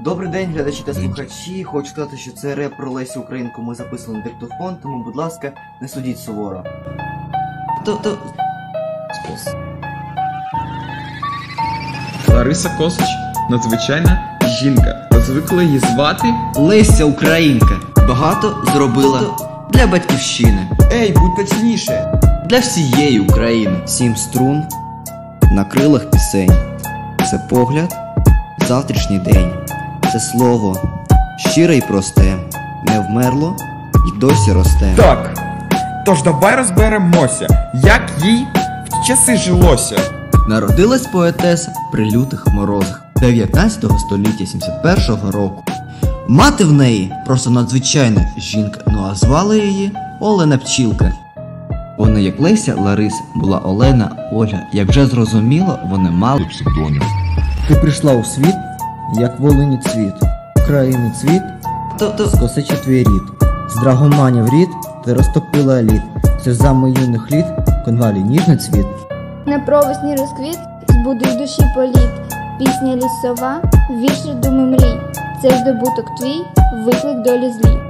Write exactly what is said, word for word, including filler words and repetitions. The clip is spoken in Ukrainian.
Добрий день, глядачі та слухачі. Хочу сказати, що це реп про Лесю Українку ми записали на диктофон, тому, будь ласка, не судіть суворо. То-то... Лариса Косач – надзвичайна жінка. Звикли її звати Леся Українка. Багато зробила для батьківщини. Ей, будь точніше! Для всієї України. Сім струн на крилах пісень. Це погляд, завтрашній день. Це слово щире й просте. Не вмерло й досі росте. Так, тож давай розберемося, як їй в ті часи жилося. Народилась поетеса при лютих морозах дев'ятнадцятого століття сімдесят першого року. Мати в неї просто надзвичайна жінка, ну а звали її Олена Пчілка. Вона, як Леся, Лариса, була Олена, Оля. Як вже зрозуміло, вони мали псевдонім. Ти прийшла у світ, як волині цвіт, країни цвіт, скосичі твій рід. З драгоманів рід ти розтопила лід, сльозами юних літ конвалі ніжний цвіт. На провесні розквіт, збудуй душі політ, пісня лісова, вірші думи мрій. Це здобуток твій, виклик долі злі.